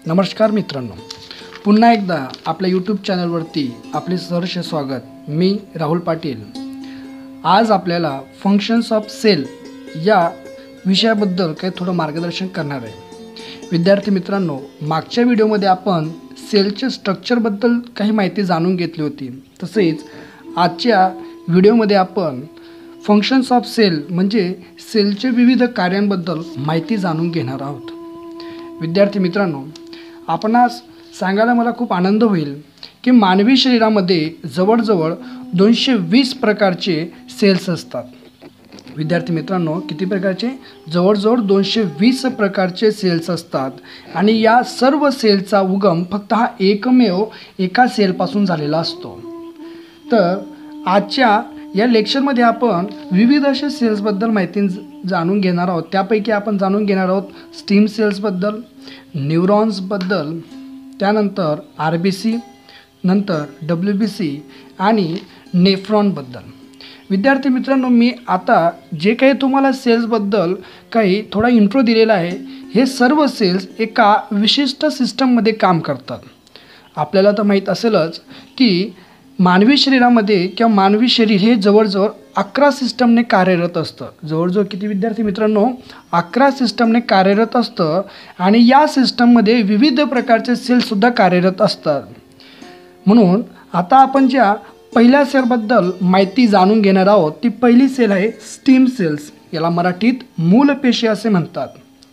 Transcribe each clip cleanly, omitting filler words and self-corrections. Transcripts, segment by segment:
नमस्कार मित्रांनो, पुन्हा एकदा आपल्या यूट्यूब चॅनलवरती आपले सहर्ष स्वागत। मी राहुल पाटील। आज आपल्याला फंक्शन्स ऑफ सेल या विषयाबद्दल काही थोडं मार्गदर्शन करणार आहे। विद्यार्थी मित्रांनो, मागच्या व्हिडिओमध्ये आपण सेलच्या स्ट्रक्चरबद्दल काही माहिती जाणून घेतली होती। तसेच आजच्या व्हिडिओमध्ये आपण फंक्शन्स ऑफ सेल म्हणजे सेलचे विविध कार्यांबद्दल माहिती जाणून घेणार आहोत। विद्यार्थी मित्रांनो, आपणास सांगायला मला खूप आनंद होईल की मानवी शरीरामध्ये जवळजवळ 220 प्रकारचे सेल्स असतात। विद्यार्थी मित्रांनो, किती प्रकारचे? जवळजवळ 220 प्रकारचे सेल्स असतात आणि या सर्व सेलचा उगम फक्त हा एकमेव एका सेलपासून झालेला असतो। तर आजच्या या लेक्चरमध्ये आपण विविध अशा सेल्सबद्दल माहिती जाणून घेणार आहोत। त्यापैकी आपण जाणून घेणार आहोत स्टेम सेल्सबद्दल, न्यूरॉन्सबद्दल, त्यानंतर RBC, नंतर WBC आणि नेफ्रॉनबद्दल। विद्यार्थी मित्रांनो, मी आता जे काही तुम्हाला सेल्सबद्दल काही थोडा इंट्रो दिलेला आहे, हे सर्व सेल्स एका विशिष्ट सिस्टममध्ये काम करतात। आपल्याला तर माहीत असेलच की मानवी शरीरामध्ये किंवा मानवी शरीर हे जवळजवळ 11 सिस्टमने कार्यरत असतं। जवळजवळ किती विद्यार्थी मित्रांनो? 11 सिस्टमने कार्यरत असतं आणि या सिस्टममध्ये विविध प्रकारचे सेल्ससुद्धा कार्यरत असतात। म्हणून आता आपण ज्या पहिल्या सेलबद्दल माहिती जाणून घेणार आहोत, ती पहिली सेल आहे स्टेम सेल्स। याला मराठीत मूलपेशी असे म्हणतात।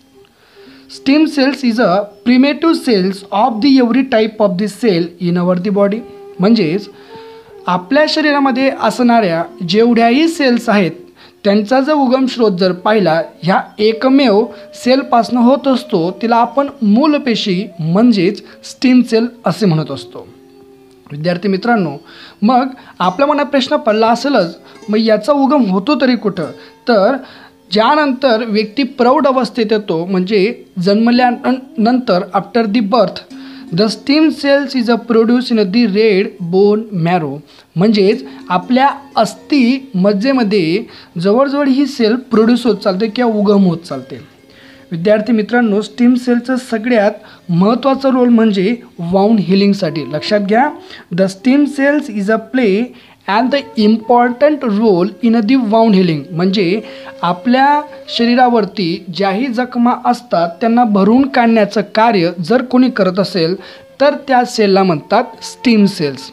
Stem cells is a primitive cells of the every type of the cell in our the body. म्हणजेच आपल्या शरीरामध्ये असणाऱ्या जेवढ्याही सेल्स आहेत त्यांचा जर उगम स्रोत जर पाहिला ह्या एकमेव सेलपासून होत असतो, तिला आपण मूलपेशी म्हणजेच स्टेम सेल असे म्हणत असतो। विद्यार्थी मित्रांनो, मग आपल्या मनात प्रश्न पडला असेलच, मग याचा उगम होतो तरी कुठं? तर ज्यानंतर व्यक्ती प्रौढ अवस्थेत येतो, म्हणजे जन्मल्यानंतर after the birth the stem cells is a produce in the red bone marrow. म्हणजेच आपल्या अस्थि मज्जेमध्ये जवळजवळ ही सेल प्रोड्यूस होत चालते किंवा उगम होत चालते। विद्यार्थी मित्रांनो, स्टेम सेलचं सगळ्यात महत्त्वाचा रोल म्हणजे वाउंड हिलिंगसाठी। लक्षात घ्या, the stem cells is a play and the important role in the wound healing. म्हणजे आपल्या शरीरावरती ज्याही जखमा असतात त्यांना भरून काढण्याचं कार्य जर कोणी करत असेल तर त्या सेलला म्हणतात स्टेम सेल्स।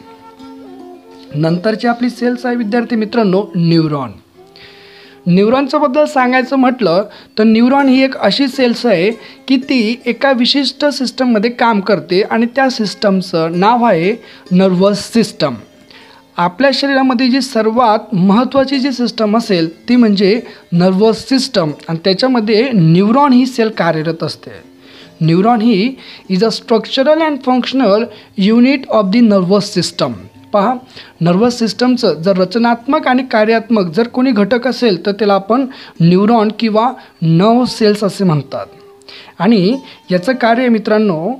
नंतरची आपली सेल्स आहे विद्यार्थी मित्रांनो न्यूरॉन। न्यूरॉनच्या बद्दल सांगायचं म्हटलं तर न्यूरॉन ही एक अशी सेल्स आहे की ती एका विशिष्ट सिस्टममध्ये काम करते आणि त्या सिस्टमचं नाव आहे नर्वस सिस्टम। आपल्या शरीरामध्ये जी सर्वात महत्त्वाची जी सिस्टम असेल ती म्हणजे नर्वस सिस्टम आणि त्याच्यामध्ये न्यूरॉन ही सेल कार्यरत असते। न्यूरॉन ही is a structural and functional unit of the nervous system. पहा, नर्वस सिस्टमचं जर रचनात्मक आणि कार्यात्मक जर कोणी घटक असेल तर त्याला आपण न्यूरॉन किंवा नर्व सेल्स असे म्हणतात। आणि याचं कार्य मित्रांनो,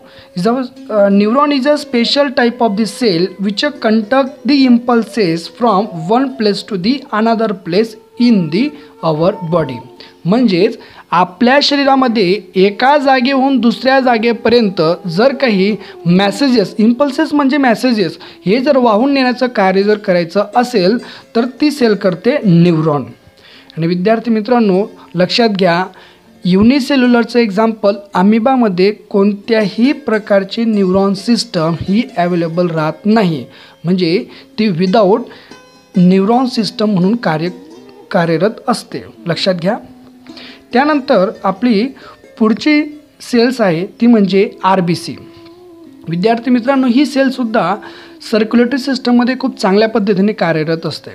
neuron is a special type of the cell which conduct the impulses from one place to the another place in the our body. म्हणजेच आपल्या शरीरामध्ये एका जागेहून दुसऱ्या जागेपर्यंत जर काही मॅसेजेस, इम्पल्सेस म्हणजे मॅसेजेस, हे जर वाहून नेण्याचं कार्य जर करायचं असेल तर ती सेल करते न्यूरॉन। आणि विद्यार्थी मित्रांनो, लक्षात घ्या, युनिसेल्युलरचं एक्झाम्पल अमिबामध्ये कोणत्याही प्रकारची न्यूरॉन सिस्टम ही अवेलेबल राहत नाही। म्हणजे ती विदाऊट न्यूरॉन सिस्टम म्हणून कार्यरत असते। लक्षात घ्या। त्यानंतर आपली पुढची सेल्स आहे ती म्हणजे RBC। विद्यार्थी मित्रांनो, ही सेलसुद्धा सर्क्युलेटरी सिस्टममध्ये खूप चांगल्या पद्धतीने कार्यरत असते।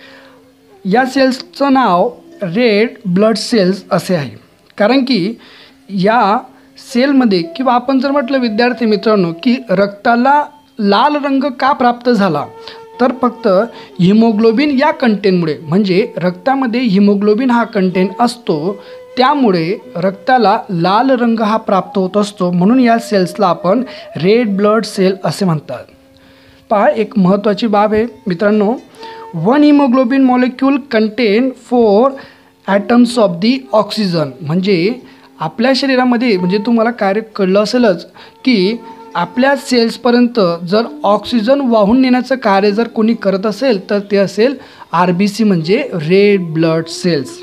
या सेल्सचं नाव रेड ब्लड सेल्स असे आहे, कारण की या सेलमध्ये किंवा आपण जर म्हटलं विद्यार्थी मित्रांनो की रक्ताला लाल रंग का प्राप्त झाला, तर फक्त हिमोग्लोबिन या कंटेनमुळे, म्हणजे रक्तामध्ये हिमोग्लोबिन हा कंटेन असतो, त्यामुळे रक्ताला लाल रंग हा प्राप्त होत असतो। म्हणून या सेल्सला आपण रेड ब्लड सेल असे म्हणतात। पहा, एक महत्त्वाची बाब आहे मित्रांनो, one haemoglobin molecule contain 4 atoms of the oxygen. म्हणजे आपल्या शरीरामध्ये म्हणजे तुम्हाला कार्य कळलं असेलच की आपल्या सेल्सपर्यंत जर ऑक्सिजन वाहून नेण्याचं कार्य जर कोणी करत असेल तर ते असेल RBC म्हणजे रेड ब्लड सेल्स.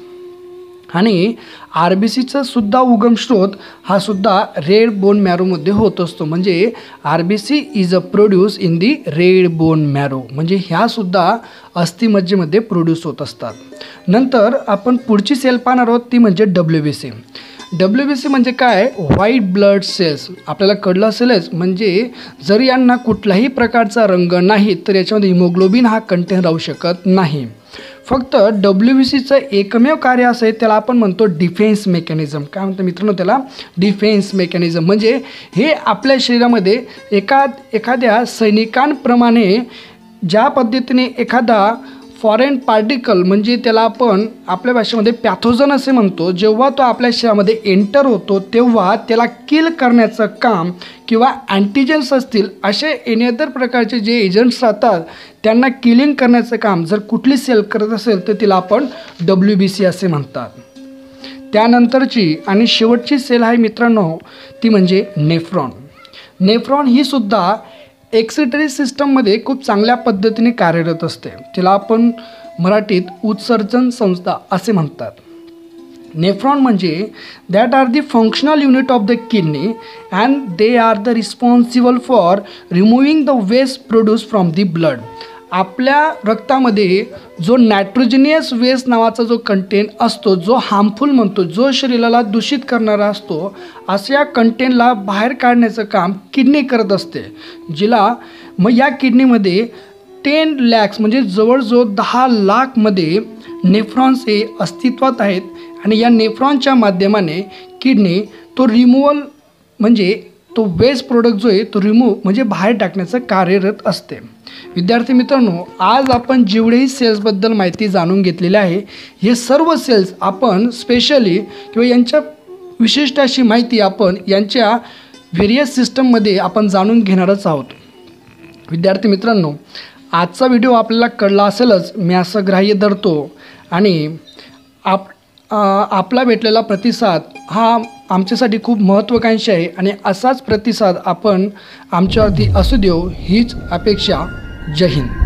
आणि RBCचा सुद्धा उगम स्रोत हा सुद्धा रेड बोन मॅरोमध्ये होत असतो. म्हणजे RBC is a produce in the red bone marrow, म्हणजे ह्या सुद्धा अस्थिमज्जेमध्ये प्रोड्यूस होत असतात. नंतर आपण पुढची सेल पाहणार आहोत ती म्हणजे WBC. WBC म्हणजे काय, व्हाईट ब्लड सेल्स. आपल्याला कळलं असेलच, म्हणजे जर यांना कुठलाही प्रकारचा रंग नाही तर याच्यामध्ये हिमोग्लोबिन हा कंटेन राहू शकत नाही. फक्त WBCचं एकमेव कार्य असं आहे त्याला आपण म्हणतो डिफेन्स मेकॅनिझम. काय म्हणतो मित्रांनो त्याला, डिफेन्स मेकॅनिझम. म्हणजे हे आपल्या शरीरामध्ये एखाद्या सैनिकांप्रमाणे ज्या पद्धतीने एखादा फॉरेन पार्टिकल म्हणजे त्याला आपण आपल्या भाषेमध्ये पॅथोजन असे म्हणतो, जेव्हा तो आपल्या शरीरामध्ये एंटर होतो तेव्हा त्याला किल करण्याचं काम किंवा अँटीजेन्स असतील असे एनी अदर प्रकारचे जे एजंट्स राहतात त्यांना किलिंग करण्याचं काम जर कुठली सेल करत असेल तर तिला आपण WBC असे म्हणतात. त्यानंतरची आणि शेवटची सेल आहे मित्रांनो ती म्हणजे नेफ्रॉन. नेफ्रॉन ही सुद्धा एक्सिटरी सिस्टममध्ये खूप चांगल्या पद्धतीने कार्यरत असते. तिला आपण मराठीत उत्सर्जन संस्था असे म्हणतात. नेफ्रॉन म्हणजे that are the functional unit of the kidney and they are the responsible for removing the waste produce from the blood. आपल्या रक्तामध्ये जो नायट्रोजनियस वेस्ट नावाचा जो कंटेन असतो, जो हार्मफुल म्हणतो, जो शरीराला दूषित करणारा असतो, अशा कंटेनला बाहेर काढण्याचं काम किडनी करत असते. जिला मग या किडनीमध्ये 10 lakhs म्हणजे जवळजवळ 10 लाखमध्ये नेफ्रॉन्स हे अस्तित्वात आहेत. आणि या नेफ्रॉनच्या माध्यमाने किडनी तो रिमूव्हल म्हणजे तो वेस्ट प्रोडक्ट जो आहे तो रिमूव्ह म्हणजे बाहेर टाकण्याचं कार्यरत असते. विद्यार्थी मित्रांनो, आज आपण जेवढेही सेल्सबद्दल माहिती जाणून घेतलेली आहे हे सर्व सेल्स आपण स्पेशली किंवा यांच्या विशिष्ट अशी माहिती आपण यांच्या व्हेरियस सिस्टममध्ये आपण जाणून घेणारच आहोत. विद्यार्थी मित्रांनो, आजचा व्हिडिओ आपल्याला कळला असेलच मी असं ग्राह्य धरतो. आणि आपला भेटलेला प्रतिसाद हा आमच्यासाठी खूप महत्त्वाकांक्षी आहे आणि असाच प्रतिसाद आपण आमच्यावरती असू देऊ हीच अपेक्षा. जय हिंद.